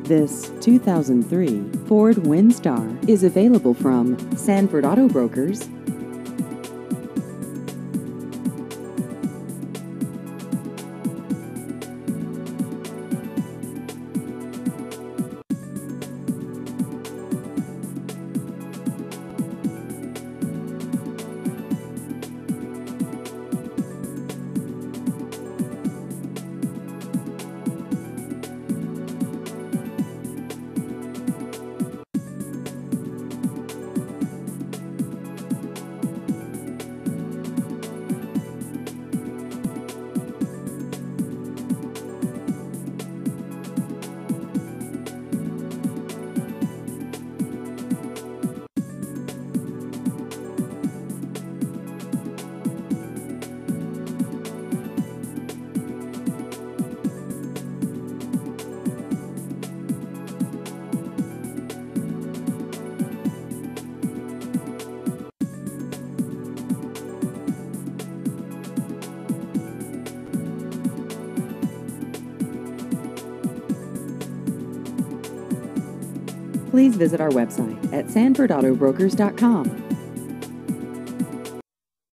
This 2003 Ford Windstar is available from Sanford Auto Brokers. Please visit our website at sanfordautobrokers.com.